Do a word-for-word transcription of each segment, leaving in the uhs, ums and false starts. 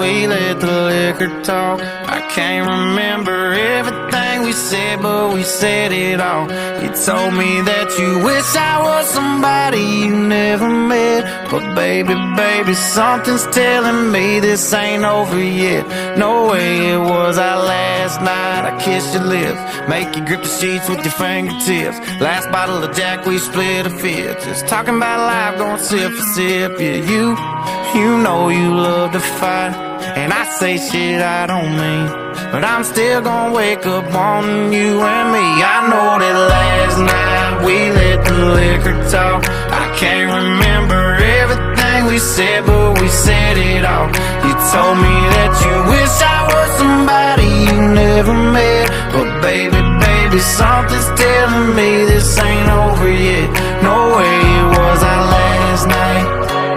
we let the liquor talk. I can't remember everything we said, but we said it all. You told me that you wish I was somebody you never met, but baby, baby, something's telling me this ain't over yet. No way, it was our last night. I kissed your lips, make you grip the sheets with your fingertips. Last bottle of Jack, we split a fifth. Just talking about life, going sip for sip. Yeah, you, you know you love to fight, and I say shit I don't mean, but I'm still gonna wake up wanting you and me. I know that last night we let the liquor talk. I can't remember everything we said, but we said it all. You told me that you wish I was somebody you never met, but baby, baby, something's telling me this ain't over yet. No way, it was our last night.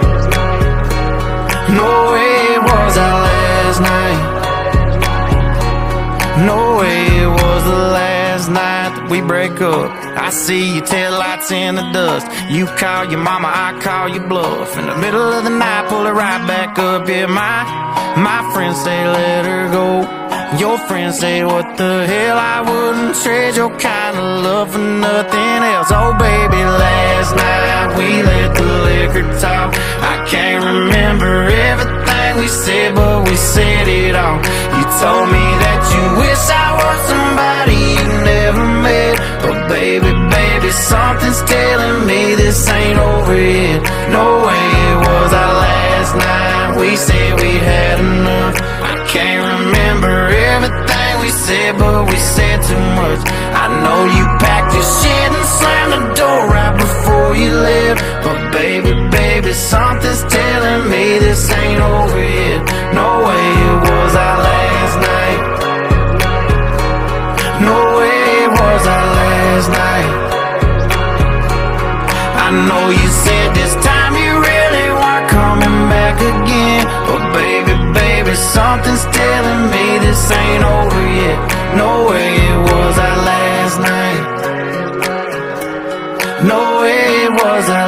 No way, it was our last night. No way, it was the last night that we break up. I see your taillights in the dust. You call your mama, I call your bluff. In the middle of the night, pull her right back up. Yeah, my, my friends say let her go. Your friends say what the hell, I wouldn't trade your kind of love for nothing else. Oh baby, last night we let the liquor talk. I can't remember everything we said, but we said it all. You told me that you wish I was somebody you never met, but baby, baby, something's telling me this ain't over yet. No way, it was our last night. We said we had enough. I can't remember everything we said, but we said too much. I know you packed your shit and slammed the door right before you left, but baby, baby, something's telling me this ain't over yet. No way, it was our last night. No way, it was our last night. I know you said this time you really weren't coming back again, but baby, baby, something's telling me this ain't over yet. No way, it was our last night. No way, it was our